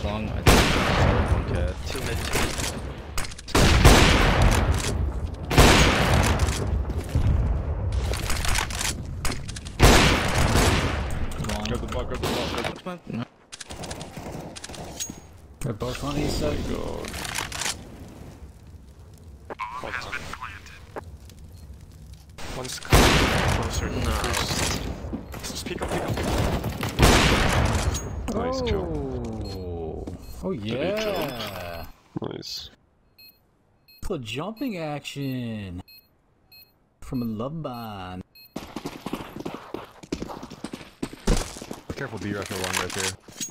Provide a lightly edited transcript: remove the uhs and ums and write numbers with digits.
long. I think one cat. 2 mid, 2 mid. Grab the ball, grab the ball, grab the ball. No. They're both on east side. God. One's closer to first. Just peek up, peek up. Nice jump. Oh yeah. Nice. The jumping action from a love bond. Careful, B-Rush along right there.